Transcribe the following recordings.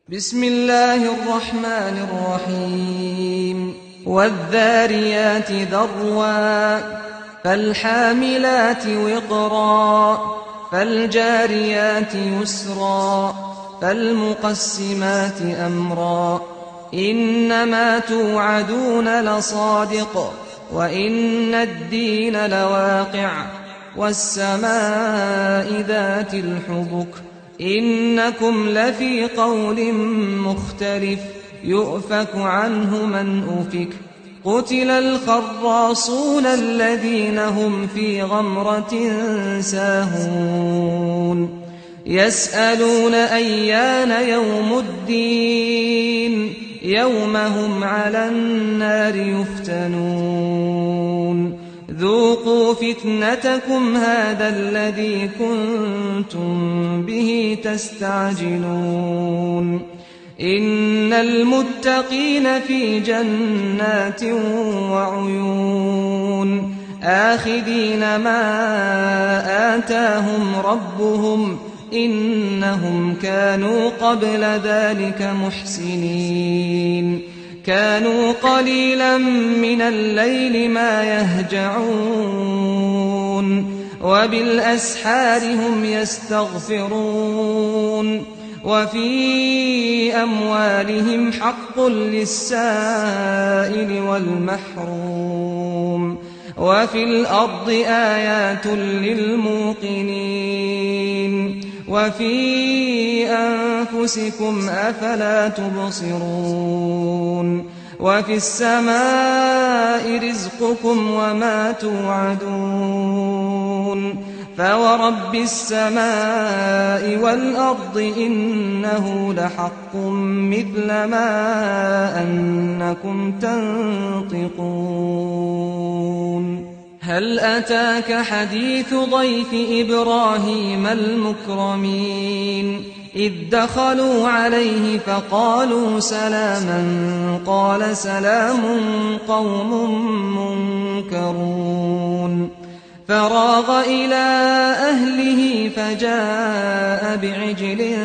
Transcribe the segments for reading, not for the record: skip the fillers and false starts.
بسم الله الرحمن الرحيم والذاريات ذروا فالحاملات وقرا فالجاريات يسرا فالمقسمات أمرا إنما توعدون لصادق وإن الدين لواقع والسماء ذات الحبك إنكم لفي قول مختلف يؤفك عنه من أفك قتل الخراصون الذين هم في غمرة ساهون يسألون أيان يوم الدين يوم هم على النار يفتنون ذوقوا فتنتكم هذا الذي كنتم به تستعجلون إن المتقين في جنات وعيون آخذين ما آتاهم ربهم إنهم كانوا قبل ذلك محسنين كانوا قليلا من الليل ما يهجعون وبالأسحار هم يستغفرون وفي أموالهم حق للسائل والمحروم وفي الأرض آيات للموقنين وفي أنفسكم أفلا تبصرون وفي السماء رزقكم وما توعدون فورب السماء والأرض إنه لحق مثل ما أنكم تنطقون هل أتاك حديث ضيف إبراهيم المكرمين إذ دخلوا عليه فقالوا سلاما قال سلام قوم منكرون فراغ إلى أهله فجاء بعجل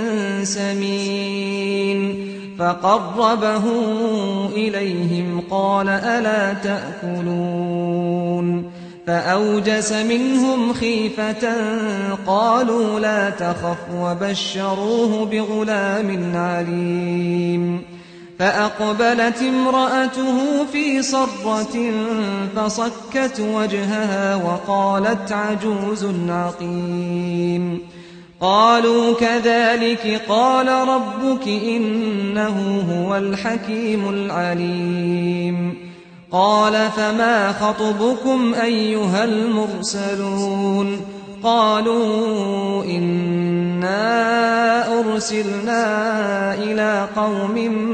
سمين فقربه إليهم قال ألا تأكلون فأوجس منهم خيفة قالوا لا تخف وبشروه بغلام عليم فأقبلت امرأته في صرة فصكت وجهها وقالت عجوز عقيم قالوا كذلك قال ربك إنه هو الحكيم العليم قال فما خطبكم أيها المرسلون قالوا إنا أرسلنا إلى قوم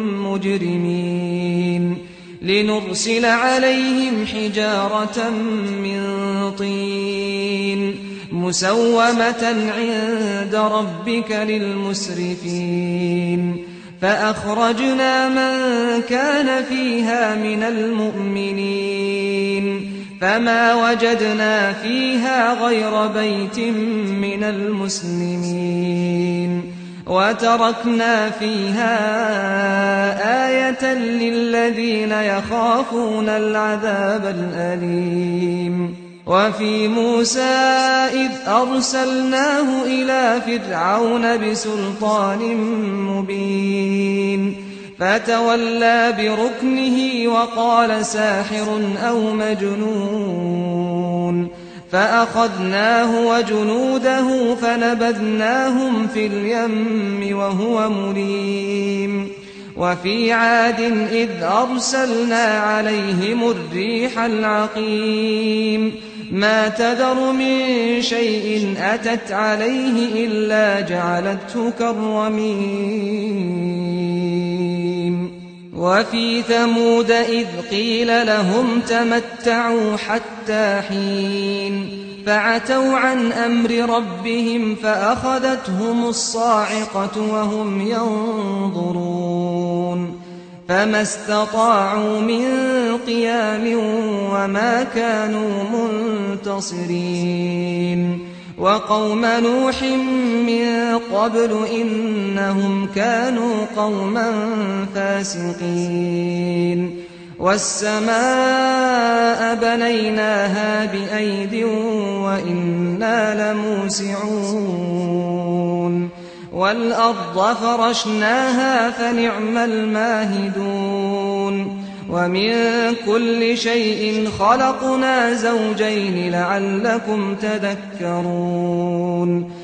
مجرمين لنرسل عليهم حجارة من طين مسومة عند ربك للمسرفين فأخرجنا من كان فيها من المؤمنين فما وجدنا فيها غير بيت من المسلمين وتركنا فيها آية للذين يخافون العذاب الأليم وفي موسى إذ أرسلناه إلى فرعون بسلطان مبين فتولى بركنه وقال ساحر أو مجنون فأخذناه وجنوده فنبذناهم في اليم وهو مليم وفي عاد إذ أرسلنا عليهم الريح العقيم ما تذر من شيء أتت عليه إلا جعلته كالرميم وفي ثمود إذ قيل لهم تمتعوا حتى حين فعتوا عن أمر ربهم فأخذتهم الصاعقة وهم ينظرون فما استطاعوا من قيام وما كانوا منتصرين وقوم نوح من قبل إنهم كانوا قوما فاسقين والسماء بنيناها بأيد وإنا لموسعون والأرض فرشناها فنعم الماهدون ومن كل شيء خلقنا زوجين لعلكم تذكرون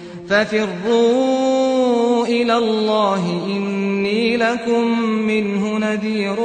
ففروا إلى الله إني لكم منه نذير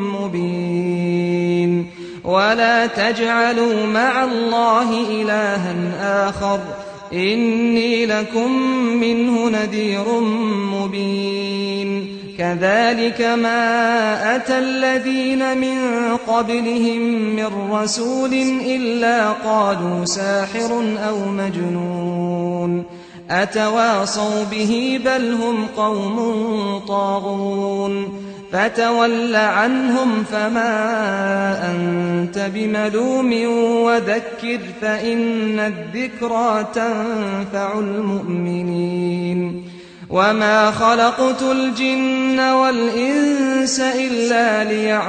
مبين ولا تجعلوا مع الله إلها آخر إني لكم منه نذير مبين كذلك ما أتى الذين من قبلهم من رسول إلا قالوا ساحر أو مجنون أتواصوا به بل هم قوم طاغون فتول عنهم فما أنت بملوم وذكر فإن الذكرى تنفع المؤمنين وما خلقت الجن والإنس إلا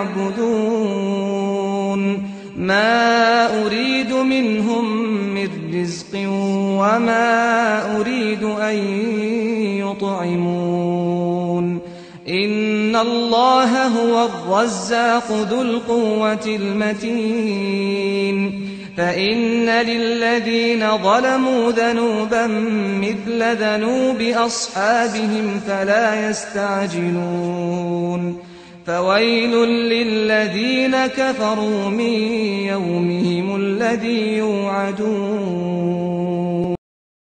ليعبدون ما أريد منهم من رزق وما أريد أن يطعمون إن الله هو الرزاق ذو القوة المتين فإن للذين ظلموا ذنوبا مثل ذنوب أصحابهم فلا يستعجلون فويل للذين كفروا من يومهم الذي يوعدون